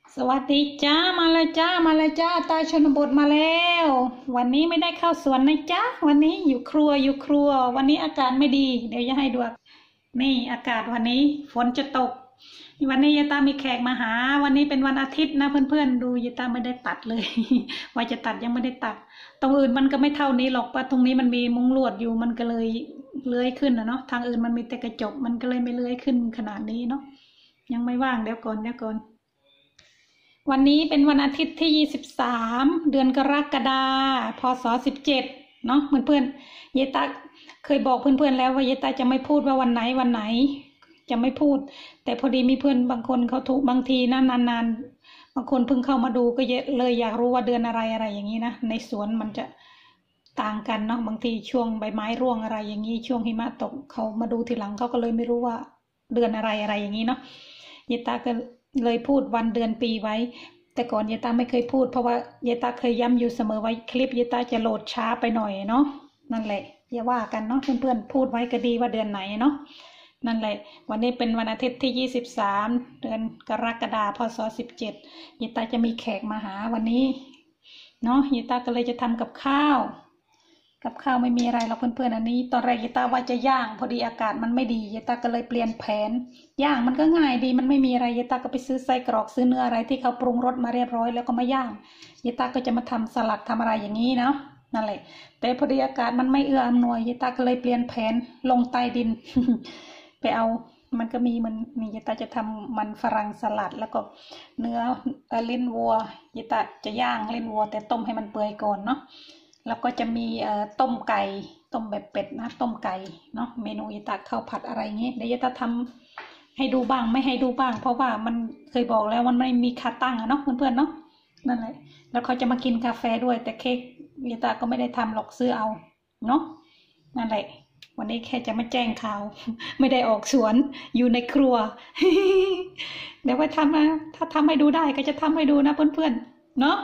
สวัสดีจ้ามาเลยจ้ามาเลยจ้าตาชนบทมาแล้ววันนี้ไม่ได้เข้าสวนนะจ้าวันนี้อยู่ครัววันนี้อากาศไม่ดีเดี๋ยวจะให้ดูนี่อากาศวันนี้ฝนจะตกวันนี้ยายตามีแขกมาหาวันนี้เป็นวันอาทิตย์นะเพื่อนๆดูยายตาไม่ได้ตัดเลยว่าจะตัดยังไม่ได้ตัดตรงอื่นมันก็ไม่เท่านี้หรอกเพราะตรงนี้มันมีมุ้งลวดอยู่มันก็เลยเลื้อยขึ้นนะเนาะทางอื่นมันมีแต่กระจกมันก็เลยไม่เลื้อยขึ้นขนาดนี้เนาะยังไม่ว่างเดี๋ยวก่อนวันนี้เป็นวันอาทิตย์ที่23เดือนกรกฎาคมพ.ศ. 17เนาะเพื่อนๆเยตาเคยบอกเพื่อนๆแล้วว่าเยตาจะไม่พูดว่าวันไหนจะไม่พูดแต่พอดีมีเพื่อนบางคนเขาถูกบางทีนะนานๆบางคนเพิ่งเข้ามาดูก็เลยอยากรู้ว่าเดือนอะไรอย่างนี้นะในสวนมันจะต่างกันเนาะบางทีช่วงใบไม้ร่วงอะไรอย่างนี้ช่วงหิมะตกเขามาดูทีหลังเขาก็เลยไม่รู้ว่าเดือนอะไรอย่างนี้เนาะเยตาก็เลยพูดวันเดือนปีไว้แต่ก่อนเยตาไม่เคยพูดเพราะว่าเยตาเคยย้ำอยู่เสมอไว้คลิปเยตาจะโหลดช้าไปหน่อยเนาะนั่นแหละอย่าว่ากันเนาะเพื่อนๆพูดไว้ก็ดีว่าเดือนไหนเนาะนั่นแหละวันนี้เป็นวันอาทิตย์ที่23เดือนกรกฎาคมพ.ศ. 17เยตาจะมีแขกมาหาวันนี้เนาะเยตาก็เลยจะทำกับข้าวไม่มีอะไรหรอกเพื่อนๆอันนี้ตอนแรกเยตาว่าจะย่างพอดีอากาศมันไม่ดีเยตาก็เลยเปลี่ยนแผนย่างมันก็ง่ายดีมันไม่มีอะไรเยตาก็ไปซื้อไส้กรอกซื้อเนื้ออะไรที่เขาปรุงรสมาเรียบร้อยแล้วก็มาย่างเยตาก็จะมาทำสลัดทำอะไรอย่างนี้เนาะนั่นแหละแต่พอดีอากาศมันไม่เอื้ออำนวยเยตาก็เลยเปลี่ยนแผนลงใต้ดิน ไปเอามันก็มีมันนี่เยตาจะทำมันฝรั่งสลัดแล้วก็เนื้อลิ้นวัวเยตาจะย่างลิ้นวัวแต่ต้มให้มันเปื่อยก่อนเนาะแล้วก็จะมีต้มไก่ต้มแบบเป็ดนะต้มไก่เนาะเมนูยตาข้าวผัดอะไรเงี้ยเดี๋ยวยตาทำให้ดูบ้างไม่ให้ดูบ้างเพราะว่ามันเคยบอกแล้วมันไม่มีค่าตั้งอะเนาะเพื่อนๆเนาะนั่นแหละแล้วเขาจะมากินกาแฟด้วยแต่เค้กยตาก็ไม่ได้ทำหรอกซื้อเอาเนาะนั่นแหละวันนี้แค่จะมาแจ้งข่าว ไม่ได้ออกสวนอยู่ในครัว เดี๋ยวไว้ทำนะถ้าทำให้ดูได้ก็จะทำให้ดูนะเพื่อนๆเนาะ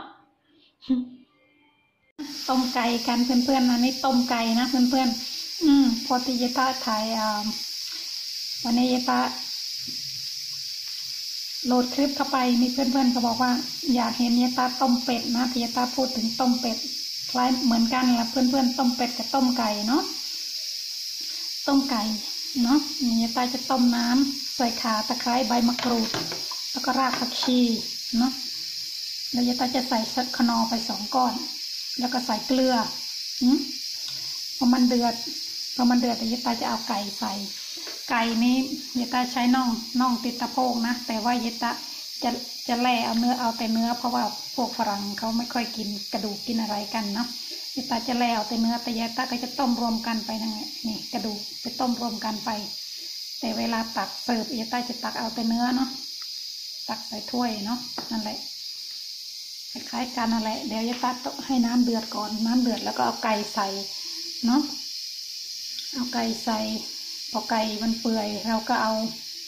ต้มไก่กันเพื่อนๆนะนี่ต้มไก่นะเพื่อนๆพอที่เยต้าถ่ายวันนี้เยต้าโหลดคลิปเข้าไปมีเพื่อนๆเขาบอกว่าอยากเห็นเยต้าต้มเป็ดนะที่เยต้าพูดถึงต้มเป็ดคล้ายเหมือนกันแหละเพื่อนๆต้มเป็ดกับต้มไก่เนาะต้มไก่เนาะเยต้าจะต้มน้ำใส่ข่าตะไคร้ใบมะกรูดแล้วก็รากผักชีเนาะแล้วเยต้าจะใส่ขนอไป2 ก้อนแล้วก็ใส่เกลือพอมันเดือดแต่ยายตาจะเอาไก่ใส่ไก่นี้ยายตาใช้น่องติดตะโพกนะแต่ว่ายายตาจะแล่เอาเนื้อเอาแต่เนื้อเพราะว่าพวกฝรั่งเขาไม่ค่อยกินกระดูกกินอะไรกันเนาะยายตาจะแล่เอาแต่เนื้อแต่ยายตาก็จะต้มรวมกันไปนั่นแหละนี่กระดูกไปต้มรวมกันไปแต่เวลาตักเสิร์ฟยายตาจะตักเอาแต่เนื้อเนาะตักใส่ถ้วยเนาะนั่นแหละคล้ายกันอะไรเดี๋ยวยายตาต้องให้น้ำเดือดก่อนน้ำเดือดแล้วก็เอาไก่ใส่เนาะเอาไก่ใส่พอไก่มันเปื่อยเราก็เอา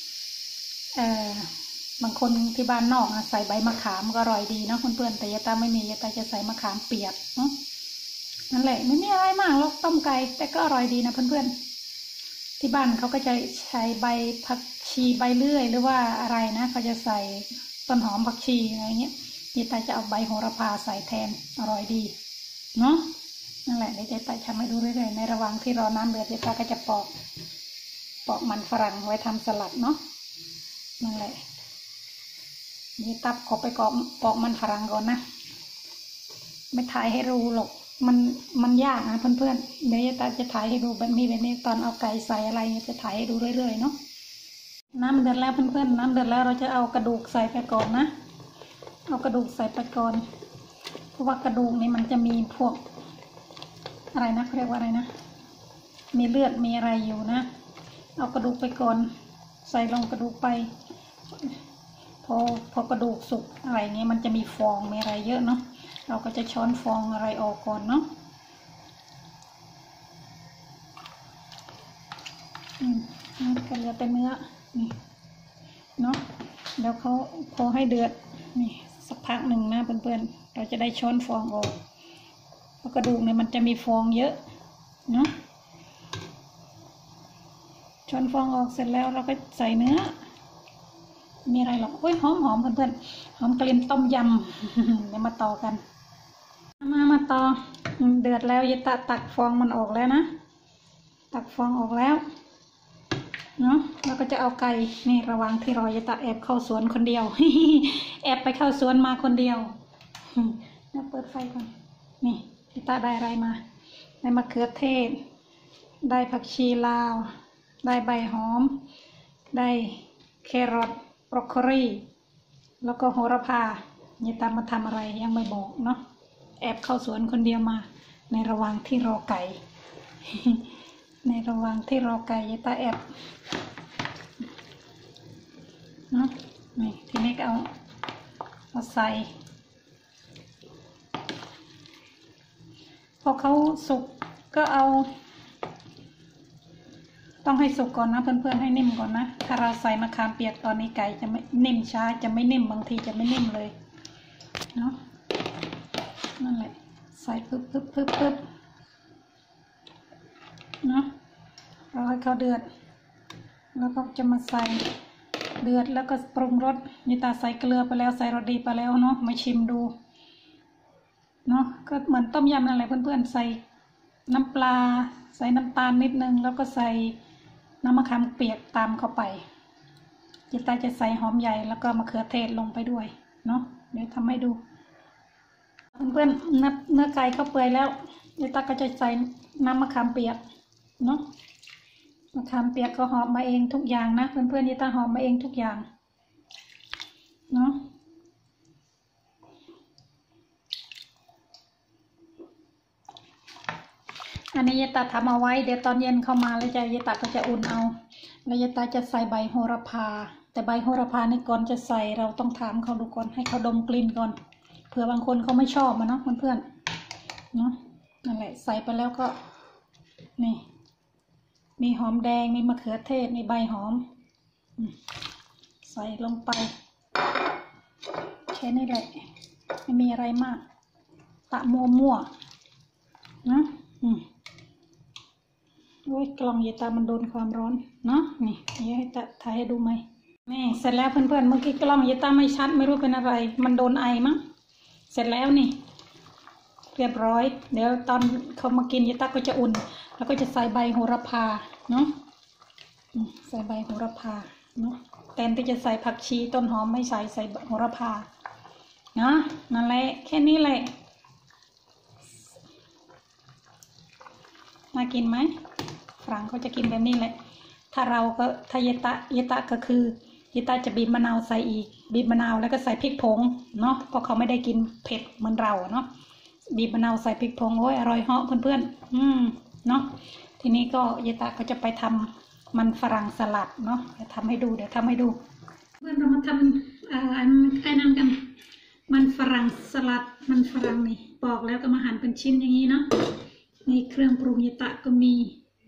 บางคนที่บ้านนอกใส่ใบมะขามก็อร่อยดีเนาะเพื่อนๆแต่ยายตาไม่มียายตาจะใส่มะขามเปียกเนาะนั่นแหละไม่มีอะไรมากหรอกต้มไก่แต่ก็อร่อยดีนะเพื่อนๆที่บ้านเขาก็จะใช้ใบผักชีใบเลื่อยหรือว่าอะไรนะเขาจะใส่ต้นหอมผักชีอะไรเงี้ยยายตาจะเอาใบโหระพาใส่แทนอร่อยดีเนาะนั่นแหละเดี๋ยวยายตาทำให้ดูเรื่อยๆในระหว่างที่รอน้ำเดือดยายตาก็จะปอกมันฝรั่งไว้ทำสลัดเนาะนั่นแหละยายตาขอไปปอกมันฝรั่งก่อนนะไม่ถ่ายให้ดูหรอกมันยากนะเพื่อนๆเดี๋ยวยายตาจะถ่ายให้ดูแบบนี้ตอนเอาไก่ใส่อะไรจะถ่ายให้ดูเรื่อยๆเนาะน้ำเดือดแล้วเพื่อนๆน้ำเดือดแล้วเราจะเอากระดูกใส่ไปก่อนนะเอากระดูกใส่ไปก่อนเพราะว่ากระดูกนี่มันจะมีพวกอะไรนะเขาเรียกว่าอะไรนะมีเลือดมีอะไรอยู่นะเอากระดูกไปก่อนใส่ลงกระดูกไปพอกระดูกสุกอะไรเงี้ยมันจะมีฟองมีอะไรเยอะเนาะเราก็จะช้อนฟองอะไรออกก่อนเนาะก็เหลือแต่เนื้อนี่เนาะเดี๋ยวเขาพอให้เดือดนี่สักพักหนึ่งนะเพื่อนๆเราจะได้ช้อนฟองออกเพราะกระดูกเนี่ยมันจะมีฟองเยอะเนาะช้อนฟองออกเสร็จแล้วเราก็ใส่เนื้อมีอะไรหรอกอุ้ยหอมเพื่อนๆหอมกลิ่นต้มยำ เดี๋ยวมาต่อกันมาต่อเดือดแล้วยายตาตักฟองมันออกแล้วนะตักฟองออกแล้วเนาะแล้วก็จะเอาไก่นี่ระวังที่รอยายตาแอบเข้าสวนคนเดียว แอบไปเข้าสวนมาคนเดียวแล้วเปิดไฟก่อนนี่ยายตาได้อะไรมาได้มะเขือเทศได้ผักชีลาวได้ใบหอมได้แครอทบรอกโคลีแล้วก็โหระพายายตามาทำอะไรยังไม่บอกเนาะแอบเข้าสวนคนเดียวมาในระหว่างที่รอไก่ ในระหว่างที่รอไก่ยายตาแอบเนาะนี่ทีนี้ก็เอาใส่พอเขาสุกก็เอาต้องให้สุกก่อนนะเพื่อนๆให้นิ่มก่อนนะถ้าเราใส่มะขามเปียกตอนนี้ไก่จะไม่นิ่มช้าจะไม่นิ่มบางทีจะไม่นิ่มเลยเนาะนั่นแหละใส่ปึ๊บเนาะรอให้เขาเดือดแล้วก็จะมาใส่เดือดแล้วก็ปรุงรสนี่ตาใส่เกลือไปแล้วใส่รสดีไปแล้วเนาะมาชิมดูเนาะก็เหมือนต้มยำนั่นแหละเพื่อนๆใส่น้ำปลาใส่น้ำตาลนิดนึงแล้วก็ใส่น้ำมะขามเปียกตามเข้าไปจิตาจะใส่หอมใหญ่แล้วก็มะเขือเทศลงไปด้วยเนาะเดี๋ยวทำให้ดูเพื่อนๆเนื้อไก่เข้าเปื่อยแล้วจิตาก็จะใส่น้ำมะขามเปียกเนาะมะขามเปียกก็หอมมาเองทุกอย่างนะเพื่อนๆจิตาหอมมาเองทุกอย่างเนาะอันนี้ยายตาทำเอาไว้เดี๋ยวตอนเย็นเข้ามาแล้วยายตาก็จะอุ่นเอาแล้วยายตาจะใส่ใบโหระพาแต่ใบโหระพานี่ก่อนจะใส่เราต้องถามเขาดูก่อนให้เขาดมกลิ่นก่อนเผื่อบางคนเขาไม่ชอบมันเนาะเพื่อนๆเนาะนั่นแหละใส่ไปแล้วก็นี่มีหอมแดงมีมะเขือเทศมีใบหอมใส่ลงไปแค่นี้แหละไม่มีอะไรมากตะมั่วนะโอ้ยกล่องยายตามันโดนความร้อนเนาะนี่ให้ตาถ่ายให้ดูไหมนี่เสร็จแล้วเพื่อนๆเมื่อกี้กล้องยายตาไม่ชัดไม่รู้เป็นอะไรมันโดนไอมั้งเสร็จแล้วนี่เรียบร้อยเดี๋ยวตอนเขามากินยายตาก็จะอุ่นแล้วก็จะใส่ใบโหระพาเนาะใส่ใบโหระพาเนาะแทนที่จะใส่ผักชีต้นหอมไม่ใส่โหระพานะนั่นแหละแค่นี้แหละน่ากินไหมฝรั่งเขาจะกินแบบนี้แหละถ้าเราก็ถ้ายายตะก็คือยายตะจะบีบมะนาวใส่อีกบีบมะนาวแล้วก็ใส่พริกผงเนาะเพราะเขาไม่ได้กินเผ็ดเหมือนเราเนาะบีบมะนาวใส่พริกผงโอ้ยอร่อยเหาะเพื่อนๆเนาะทีนี้ก็ยายตะก็จะไปทำมันฝรั่งสลัดเนาะเดี๋ยวทำให้ดูเพื่อนเรามาทำอันไอ้นั่นกันมันฝรั่งสลัดมันฝรั่งนี่ปอกแล้วก็มาหั่นเป็นชิ้นอย่างนี้เนาะนี่เครื่องปรุงยายตะก็มี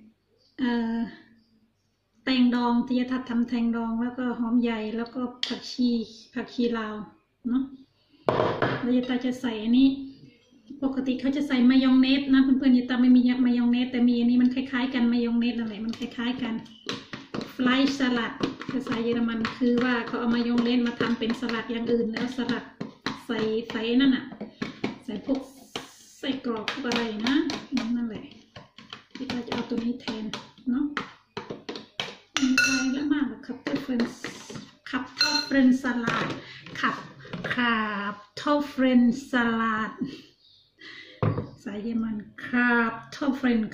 แตงดองที่ยายตะทำแตงดองแล้วก็หอมใหญ่แล้วก็ผักชีลาวเนาะแล้วยายตะจะใส่อันนี้ปกติเขาจะใส่มายองเนสนะเพื่อนๆยายตะไม่มีมายองเนสแต่มีอันนี้มันคล้ายๆกันมายองเนสอะไรมันคล้ายๆกันฟลายสลัดภาษาเยอรมันคือว่าเขาเอามายองเนสมาทำเป็นสลัดอย่างอื่นแล้วสลัดใส่นั่นอ่ะใส่พวกใส่กรอกพวกอะไรนะนั่นแหละที่เราจะเอาตัวนี้แทนเนาะมีอะไรแล้วมากแบบคัพเฟรนสลัดคัพทอฟเฟรนสลัดสายเยอรมันคัพทอฟเฟรน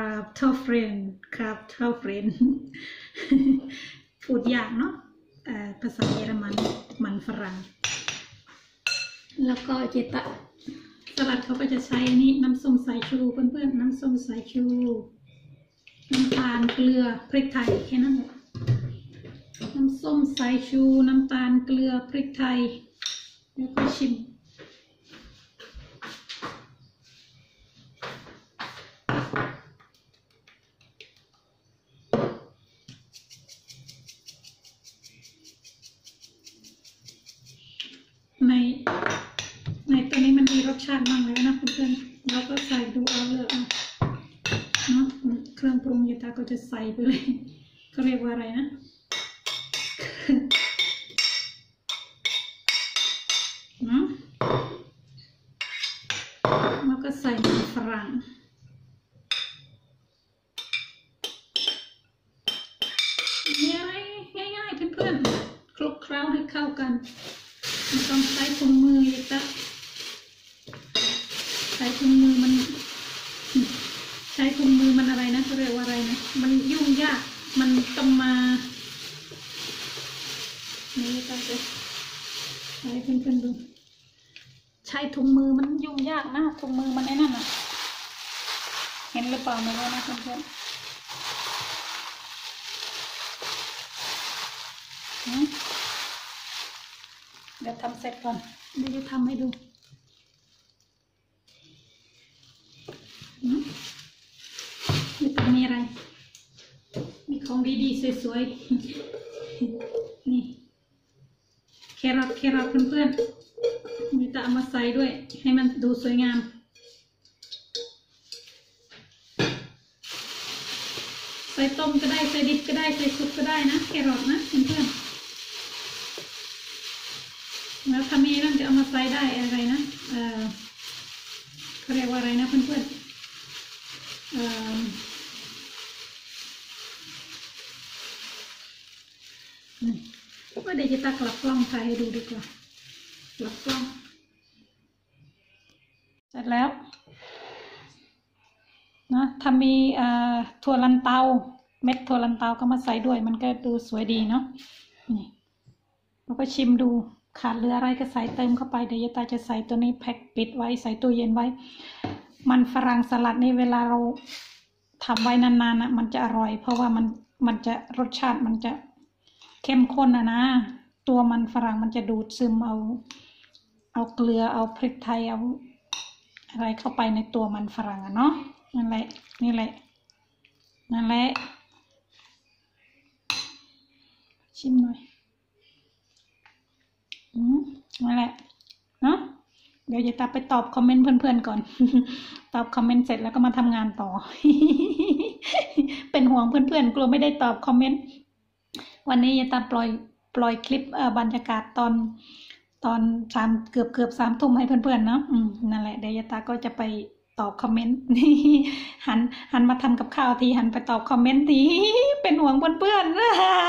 พูดยากเนาะภาษาเยอรมันมันฝรั่งแล้วก็เจตะสลัดเขาก็จะใช้นี่น้ำส้มสายชูเพื่อนๆน้ำส้มสายชูน้ำตาลเกลือพริกไทยแค่นั้นแหละน้ำส้มสายชูน้ำตาลเกลือพริกไทยแล้วก็ชิมในตัวนี้มันมีรสชาติมากเลยนะเพื่อนๆเราก็ใส่ดูเอาเลยเนาะเครื่องปรุงยายตาก็จะใส่ไปเลยเขาเรียกว่าอะไรนะงง่ายๆเพื่อนๆคลุกเคล้าให้เข้ากันไม่ต้องใช้ถุงมืออีกแล้วใช้ถุงมือมันอะไรนะเขาเรียกว่าอะไรนะมันยุ่งยากมันต้องมานี่ก็จะให้เพื่อนๆดูใช้ถุงมือมันยุ่งยากนะถุงมือมันไอ้นั่นอ่ะเห็นหรือเปล่าไม่รู้นะเพื่อนๆเดี๋ยวทำเสร็จก่อนเดี๋ยวจะทำให้ดูนี่ต้องมีอะไรมีของดีๆสวยๆนี่แครอทเพื่อนๆนี่จะเอามาใส่ด้วยให้มันดูสวยงามใส่ต้มก็ได้ใส่ดิบก็ได้ใส่ซุปก็ได้นะแครอทนะเพื่อนๆแล้วถ้ามีนั่นจะเอามาใส่ได้อะไรนะเขาเรียกว่าอะไรนะเพื่อนๆว่าเดี๋ยวจะตักกลับกล้องถ่ายให้ดูดีกว่ากลับกล้องเสร็จแล้วนะถ้ามีถั่วลันเตาเม็ดถั่วลันเตาก็มาใส่ด้วยมันก็ดูสวยดีเนาะนี่เราก็ชิมดูขาดเหลืออะไรก็ใส่เติมเข้าไปเดี๋ยวยายตาจะใส่ตัวนี้แพ็คปิดไว้ใส่ตู้เย็นไว้มันฝรั่งสลัดนี่เวลาเราทำไว้นานๆนะมันจะอร่อยเพราะว่ามันจะรสชาติมันจะเข้มข้นนะตัวมันฝรั่งมันจะดูดซึมเอาเกลือเอาพริกไทยเอาอะไรเข้าไปในตัวมันฝรั่งเนาะนั่นแหละนี่แหละนั่นแหละชิมหน่อยนั่นแหละเนาะเดี๋ยวจะไปตอบคอมเมนต์เพื่อนๆก่อน ตอบคอมเมนต์เสร็จแล้วก็มาทำงานต่อ เป็นห่วงเพื่อนๆกลัวไม่ได้ตอบคอมเมนต์วันนี้จะปล่อยคลิปบรรยากาศตอนเกือบ3 ทุ่มให้เพื่อนๆเนาะนั่นแหละเดี๋ยวยาตาก็จะไปตอบคอมเมนต์ หันมาทำกับข้าวทีหันไปตอบคอมเมนต์ทีเป็นห่วงเพื่อนๆ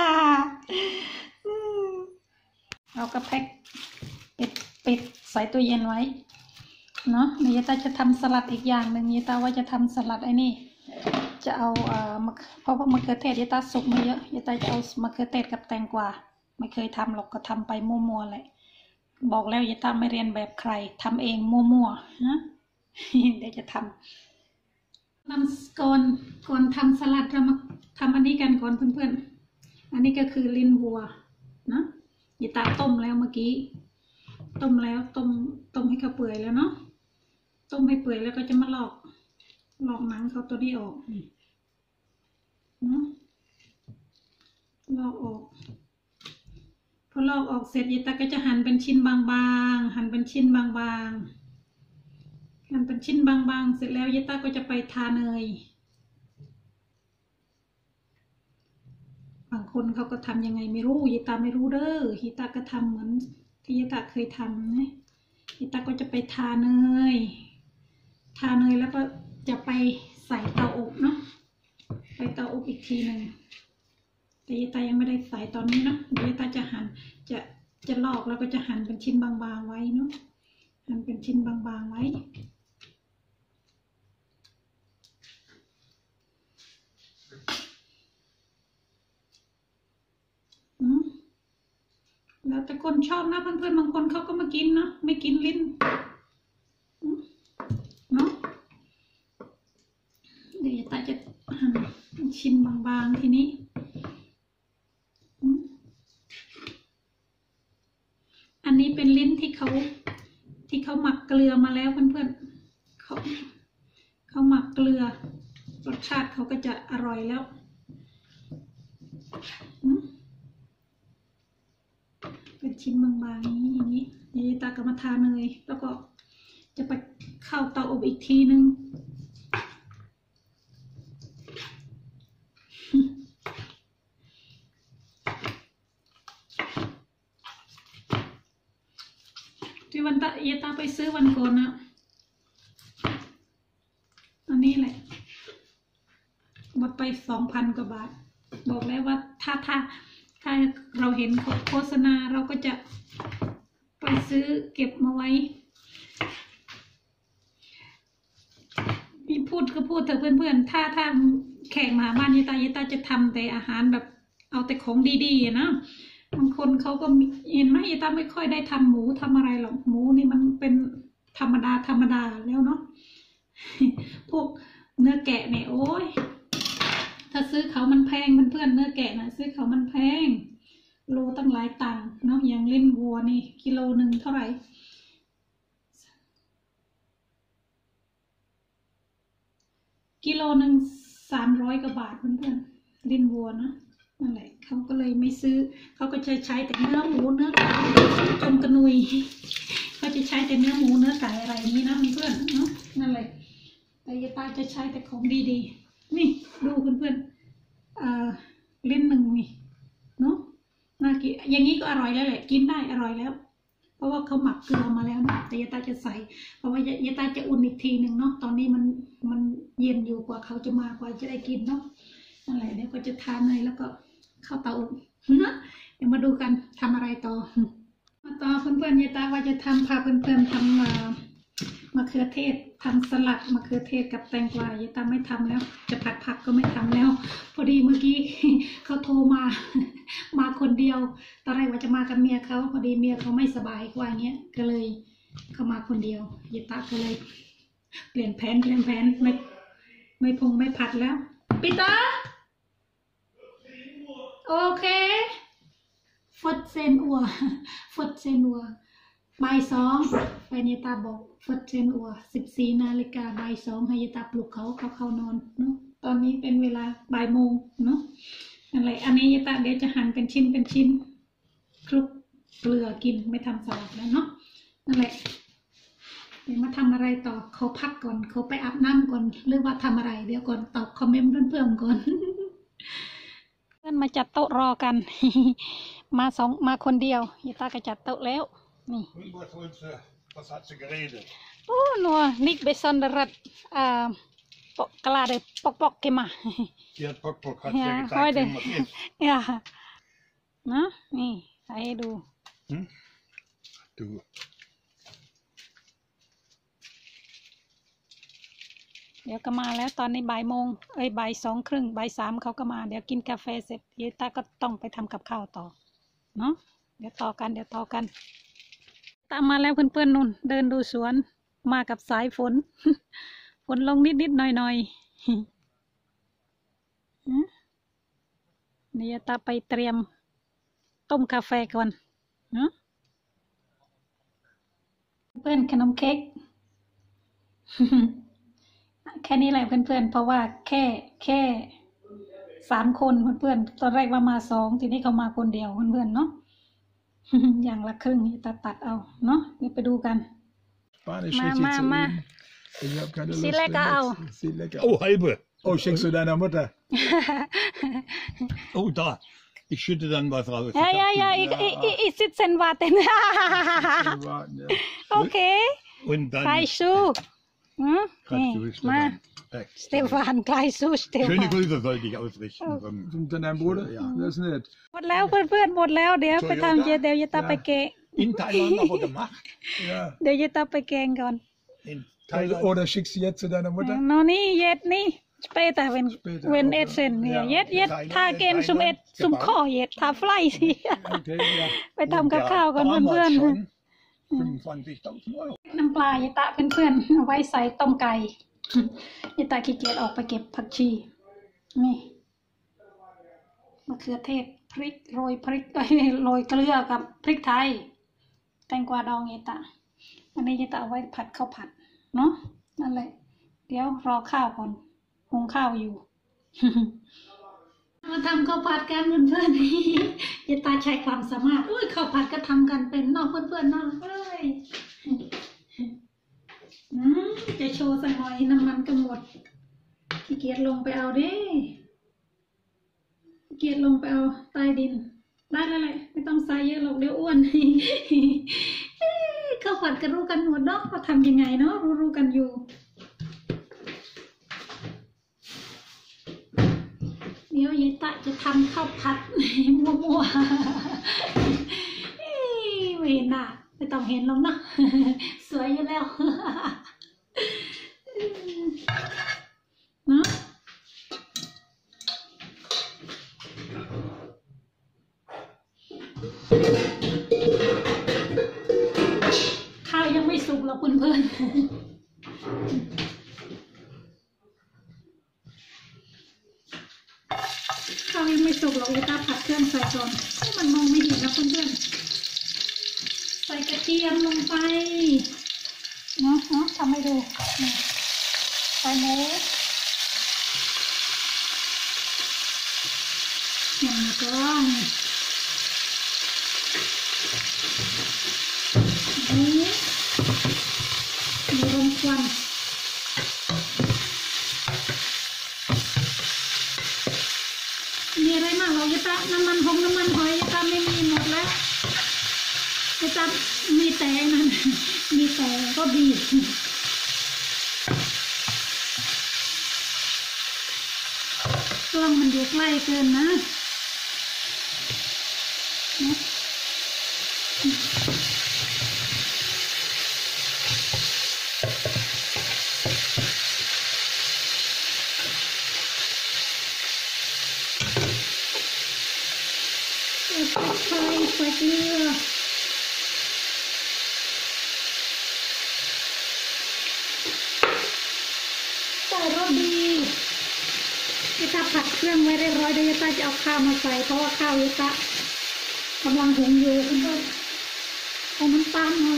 เราก็แพ็คปิดใส่ตู้เย็นไว้เนาะเดี๋ยวยาตาจะทำสลัดอีกอย่างหนึ่งยาตาว่าจะทำสลัดไอ้นี่จะเอาเพราะว่ามะเขือเทศยาตาสุกมาเยอะยาตาจะเอามะเขือเทศกับแตงกวาไม่เคยทำหรอกก็ทำไปมั่วๆเลยบอกแล้วยาตาไม่เรียนแบบใครทำเองมั่วๆนะเดี๋ยวจะทำก่อนทำสลัดเรามาทำอันนี้กันก่อนเพื่อนๆอันนี้ก็คือลิ้นวัวนะยาตาต้มแล้วเมื่อกี้ต้มแล้วต้มให้เขาเปื่อยแล้วเนาะต้มให้เปื่อยแล้วก็จะมาลอกหนังเขาตัวนี้ออกนะลอกออกพอลอกออกเสร็จยายตาก็จะหั่นเป็นชิ้นบางๆหั่นเป็นชิ้นบางๆเสร็จแล้วยายตาก็จะไปทาเนยบางคนเขาก็ทำยังไงไม่รู้ยายตาไม่รู้เด้อยายตาก็ทำเหมือนที่ยายตาเคยทำนะยายตาก็จะไปทาเนยแล้วก็จะไปใส่เตาอบเนาะไปเตาอบอีกทีหนึ่งแต่ยายตายังไม่ได้ใส่ตอนนี้นะเดี๋ยวยายตาจะหั่นจะลอกแล้วก็จะหั่นเป็นชิ้นบางๆไว้เนาะหั่นเป็นชิ้นบางๆไว้แล้วแต่คนชอบนะเพื่อนๆบางคนเขาก็มากินนะไม่กินลิ้นเนาะเดี๋ยวยายตาจะหั่นชิ้นบางๆทีนี้อันนี้เป็นลิ้นที่เขาหมักเกลือมาแล้วเพื่อนๆเขาหมักเกลือรสชาติเขาก็จะอร่อยแล้วเป็นชิ้นบางๆอย่างนี้ยายตาก็มาทาเนยแล้วก็จะไปเข้าเตาอบอีกทีนึงที่ยายตาไปซื้อวันก่อนนะ 2,000 กว่าบาทบอกแล้วว่าถ้าเราเห็นโฆษณาเราก็จะไปซื้อเก็บมาไว้พูดก็พูดเถอะเพื่อนๆถ้าแขกมาบ้านยายตาจะทำแต่อาหารแบบเอาแต่ของดีๆนะบางคนเขาก็เห็นไหมยายตาไม่ค่อยได้ทำหมูทำอะไรหรอกหมูนี่มันเป็นธรรมดาแล้วเนาะ พวกเนื้อแกะเนี่ยโอ้ยถ้าซื้อเขามันแพงเพื่อนๆเนื้อแกะนะซื้อเขามันแพงโลตั้งหลายตังค์เนาะอย่างลิ้นวัวนี่กิโลหนึ่งเท่าไหร่กิโลหนึ่ง300 กว่าบาทเพื่อนๆลิ้นวัวนะนั่นแหละเขาก็เลยไม่ซื้อเขาก็ใช้แต่เนื้อหมูเนื้อไก่จมกระนุยเขาจะใช้แต่เนื้อหมูเนื้อไก่อะไรนี้นะเพื่อนๆเนาะนั่นแหละแต่ยายตาจะใช้แต่ของดีๆนี่ดูเพื่อนๆลิ้นหนึ่งนี่เนาะน่ากินอย่างนี้ก็อร่อยแล้วแหละกินได้อร่อยแล้วเพราะว่าเขาหมักเกลือมาแล้วนะแต่ยายตาจะใส่เพราะว่ายายตาจะอุ่นอีกทีหนึ่งเนาะตอนนี้มันเย็นอยู่กว่าเขาจะมากว่าจะได้กินเนาะนั่นแหละเดี๋ยวก็จะทานเลยแล้วก็เข้าเตาอบเดี๋ยวมาดูกันทำอะไรต่อเพื่อนๆยายตาว่าจะพาเพื่อนๆทำมะเขือเทศทำสลัดมะเขือเทศกับแตงกวายายตาไม่ทำแล้วจะผัดผักก็ไม่ทำแล้วพอดีเมื่อกี้ เขาโทรมาคนเดียวตอนแรกว่าจะมากับเมียเขาพอดีเมียเขาไม่สบายว่าอย่างเงี้ยก็เลยเขามาคนเดียวยายตาก็เลยเปลี่ยนแผนไม่ผัดแล้วปีเตอร์โอเคฟดเซนอัวบ่าย2ไปยายตาบอกฟดเซนอัว14 นาฬิกาบ่าย 2ให้ยายตาปลุกเขาเข้านอนเนาะตอนนี้เป็นเวลาบ่ายโมงเนาะอะไรอันนี้ยายตาเดี๋ยวจะหั่นเป็นชิ้นคลุกเกลือกินไม่ทำสลัดแล้วเนาะนั่นแหละเดี๋ยวมาทำอะไรต่อเขาพักก่อนเขาไปอาบน้ำก่อนหรือว่าทำอะไรเดี๋ยวก่อนตอบคอมเมนต์เพื่อนๆก่อน เพื่อนมาจัดโต๊ะรอกัน มาคนเดียวยายตาก็จัดโต๊ะแล้วนี่โอ้นัวนิกเบซันเดรัดปอกกลาเดปอกเกมาห้อยเดย่านะนี่ใส่ให้ดูเดี๋ยวก็มาแล้วตอนนี้บ่ายโมงบ่าย 2 ครึ่งบ่าย 3เขาก็มาเดี๋ยวกินกาแฟเสร็จยายตาก็ต้องไปทำกับข้าวต่อเนาะเดี๋ยวต่อกันตามมาแล้วเพื่อนๆนุ่นเดินดูสวนมากับสายฝน ฝนลงนิดหน่อยนี่ยายตาไปเตรียมต้มกาแฟก่อนเนาะเพื่อนขนมเค้ก แค่นี้แหละเพื่อนๆเพราะว่าแค่3 คนเพื่อนๆตอนแรกว่ามา2ทีนี้เขามาคนเดียวเพื่อนๆเนาะ อย่างละครึ่งตัดเอาเนาะเดี๋ยวไปดูกันมาสิเล็กก็เอา Oh, halbe. Oh, schenkst du deiner Mutter? Oh, da. Ich schütte dann was raus. Ja, ich sitze warten. Okay. Und dann. Gleich zu. Stefan, gleich zu, Stefan. Schöne Grüße sollte ich ausrichten. Von deinem Bruder? Ja. Das ist nett. หมดแล้วเพื่อนๆหมดแล้วเดี๋ยวไปทำเดี๋ยวยายตาไปแกง In Thailand aber gemacht. Ja. เดี๋ยวยายตาไปแกงก่อน In Thailand. Oder schickst du jetzt zu deiner Mutter? No, nie, jetzt nicht. Später, wenn Essen. Ja. Jetzt, Tage zum Koch, jetzt, Fleisch. Okay, ja. ไปทำกับข้าวกันเพื่อน Damals schon 25.000 Euro. ๆน้ำปลายายตาเพื่อนๆเอาไว้ใส่ต้มไก่ยายตาขี้เกียจออกไปเก็บผักชีนี่มะเขือเทศพริกโรยเกลือกับพริกไทยแตงกวาดองยายตาอันนี้ยายตาเอาไว้ผัดข้าวผัดเนาะนั่นแหละเดี๋ยวรอข้าวก่อนหุงข้าวอยู่ มาทำข้าวผัดกันเพื่อนๆยายตาใช้ความสามารถอุ้ยข้าวผัดก็ทำกันเป็นเนาะเพื่อนๆเนาะเอ้ยจะโชว์สักหน่อยน้ำมันก็หมดขี้เกียจลงไปเอาดิขี้เกียจลงไปเอาใต้ดินได้แล้วแหละไม่ต้องใส่เยอะหรอกเดี๋ยวอ้วน ข้าวผัดก็รู้กันหมดเนาะว่าทำยังไงเนาะรู้กันอยู่ยตะจะทำข้าวผัดมั่วๆไม่เห็นหน้าไม่ต้องเห็นหรอกเนาะสวยอยู่แล้วเนาะข้าวยังไม่สุกหรอกเพื่อนๆข้าวยังไม่สุกหรอกตาผัดเครื่องใส่ก่อนมันมองไม่เห็นนะเพื่อนๆใส่กระเทียมลงไปเนาะทำให้ดูใส่หมูอย่างนี้ก็มีรมควันมีอะไรมากเราจะตักน้ำมันหอยจะตักไม่มีหมดแล้วจะตักมีแต่นั้นมีแต่ก็บีบกล้องมันอยู่ใกล้เกินนะใส่เกลือใส่รสดียตาผัดเครื่องไว้เรียบร้อยเดี๋ยวยตาจะเอาข้าวมาใส่เพราะว่าข้าวยตากำลังหุงอยู่เพื่อนๆเอาน้ำตาลหน่อย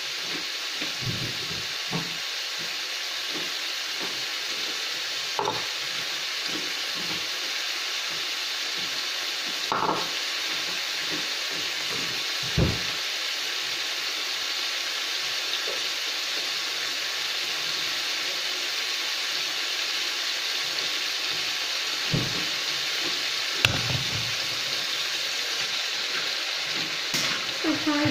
ใส่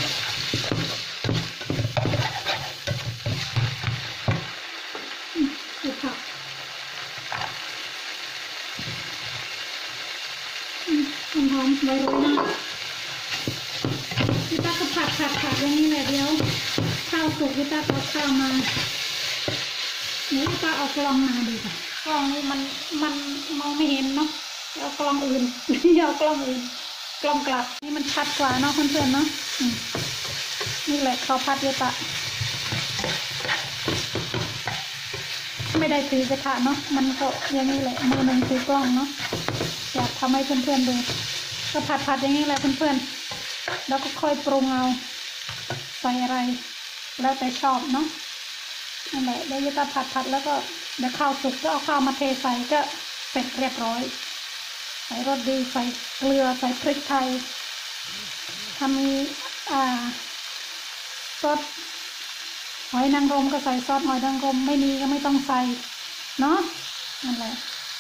ผักหอมๆไว้โรยหน้าพี่ตาก็ผัดอย่างนี้แหละเดี๋ยวข้าวสุกพี่ตาก็ข้าวมาเดี๋ยวพี่ตาเอากล้องมาดูค่ะกล้องนี้มันมองไม่เห็นเนาะเอากล้องอื่นเอากล้องอื่นกล้องกลับนี่มันชัดกว่าเนาะเพื่อนๆเนาะนี่แหละข้าวผัดเยตะไม่ได้ถือกระทะเนาะมันก็อย่างนี้แหละมือหนึ่งถือกล้องเนาะอยากทำให้เพื่อนๆดูก็ผัดอย่างนี้แหละเพื่อนๆแล้วก็ค่อยปรุงเอาใส่อะไรแล้วแต่ชอบเนาะนั่นแหละเดี๋ยวเยตะผัดแล้วก็เดี๋ยวข้าวสุกก็เอาข้าวมาเทใส่ก็เสร็จเรียบร้อยใส่รสดีใส่เกลือใส่พริกไทยทำมีซอสหอยนางรมก็ใส่ซอสหอยนางรมไม่มีก็ไม่ต้องใส่เนาะนั่นแหละ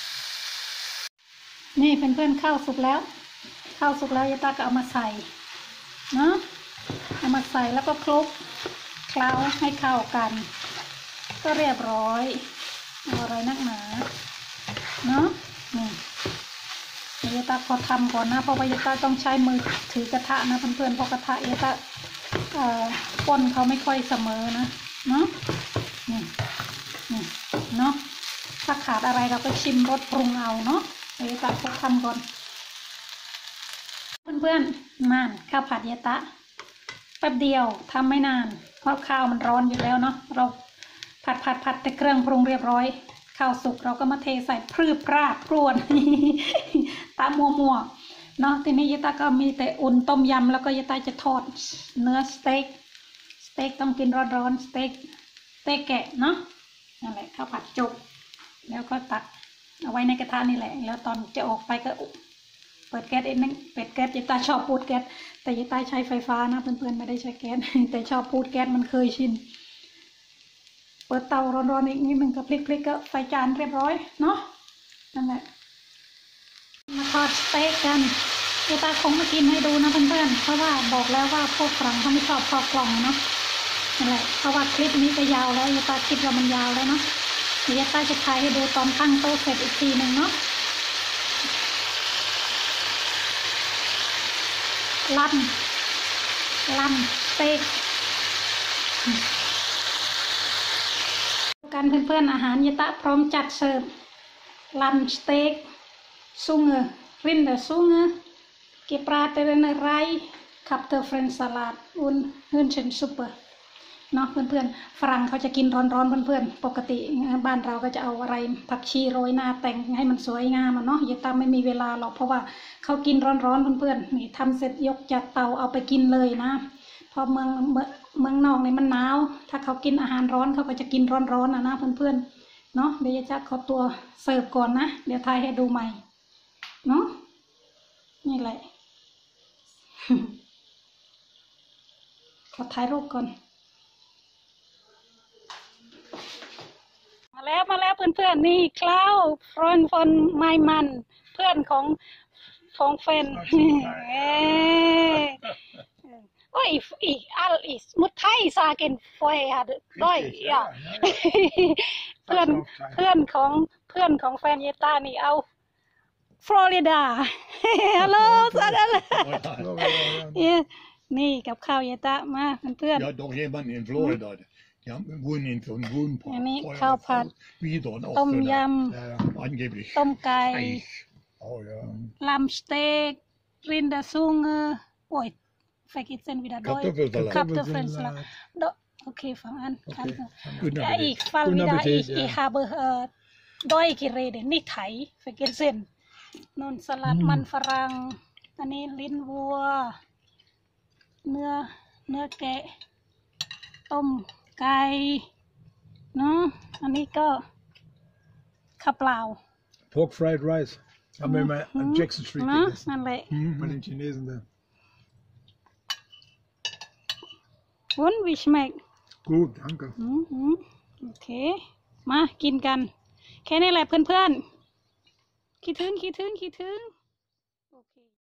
นี่เพื่อนๆข้าวสุกแล้วยายตาก็เอามาใส่เนาะเอามาใส่แล้วก็คลุกเคล้าให้เข้ากันก็เรียบร้อยเอาอะไรนักหนาเนาะนี่ยายตาขอทำก่อนนะเพราะว่ายายตาต้องใช้มือถือกระทะนะเพื่อนๆเพราะกระทะยายตาก้นเขาไม่ค่อยเสมอนะเนาะนี่เนาะถ้าขาดอะไรเราก็ชิมรสปรุงเอาเนาะยายตาขอทำก่อนเพื่อนๆนานข้าวผัดยายตาแป๊บเดียวทำไม่นานเพราะข้าวมันร้อนอยู่แล้วเนาะเราผัดแต่เครื่องปรุงเรียบร้อยข้าวสุกเราก็มาเทใส่พรืบราบพรวนตามัวเนาะทีนี้ยายตาก็มีแต่อุ่นต้มยำแล้วก็ยายตาจะทอดเนื้อสเต็กต้องกินร้อนสเต็กแกะเนาะนั่นแหละข้าวผัดจบแล้วก็ตักเอาไว้ในกระทะนี่แหละแล้วตอนจะออกไปก็เปิดแก๊สเองเปิดแก๊สยายตาชอบพูดแก๊สแต่ยายตาใช้ไฟฟ้านะเพื่อนๆไม่ได้ใช้แก๊สแต่ชอบพูดแก๊สมันเคยชินเปิดเตาร้อนๆอีกนิดนึงก็พลิกก็ไฟจานเรียบร้อยเนาะนั่นแหละมาทอดสเต็กกันยายตาคงมากินให้ดูนะเพื่อนๆเพราะว่าบอกแล้วว่าพวกฝรั่งเขาไม่ชอบทอดกล่องเนาะนั่นแหละเพราะว่าคลิปนี้ก็ยาวแล้วยายตาคิดว่ามันยาวแล้วเนาะยายตาจะถ่ายให้ดูตอนตั้งโต๊ะเสร็จอีกทีหนึ่งเนาะลัมสเต็กกันเพื่อนๆอาหารยะตะพร้อมจัดเสิร์ฟลัมสเต็กซุงเกอร์รินเดอร์ซุงเกอร์เก็บปลาเตเรนไรคัพเตอร์เฟรนสลัดอุนเฮิร์นเชนซุปเปอร์เนาะเพื่อนๆฝรั่งเขาจะกินร้อนๆเพื่อนๆปกติบ้านเราก็จะเอาอะไรผักชีโรยหน้าแต่งให้มันสวยงามเนาะยะตะไม่มีเวลาหรอกเพราะว่าเขากินร้อนๆเพื่อนๆนี่ทำเสร็จยกจากเตาเอาไปกินเลยนะพอเมืองนอกเนี่ยมันหนาวถ้าเขากินอาหารร้อนเขาก็จะกินร้อนๆนะเพื่อนๆเนาะเดี๋ยวจะขอตัวเสิร์ฟก่อนนะเดี๋ยวถ่ายให้ดูใหม่เนาะนี่แหละ ขอถ่ายรูปก่อนมาแล้วเพื่อนๆนี่คลาวฟรอนไมมันเพื่อนของแฟนโอ้ยอีอัลอิสมุดไทยซาเกนฟอยฮะด้วยอ่ะเพื่อนของแฟนเยต้านี่เอาฟลอริดาฮัลโหลสักอะไรนี่กับข้าวเยต้ามาเพื่อน Ja, doch jemand in Florida. Die wohnen in so einem Wohnpark. อันนี้ข้าวผัด Wieder und auch ต้ม so ย angeblich ำต้มไก่ Eis. Oh ja. ลัมสเต็กรินเดอร์ซุงโอ้ยvergessen wieder Deutsch Kartoffelsalat okay fang an Guten ja Appetit. ich fall Guten wieder Appetit, ich habe Deutsch geredet nicht Thai vergessen นนสลัดมันฝรั่งอันนี้ลิ้นวัวเนื้อแกะต้มไก่เนาะอันนี้ก็ข้าวเปล่า Pork fried rice. Haben wir mal an Jackson Street เนาะ gegessen. นั่นแหละ Bei den Chinesen da. und wie schmeckt Gut, danke. โอเคมากินกันแค่นี้แหละเพื่อนๆคิดถึง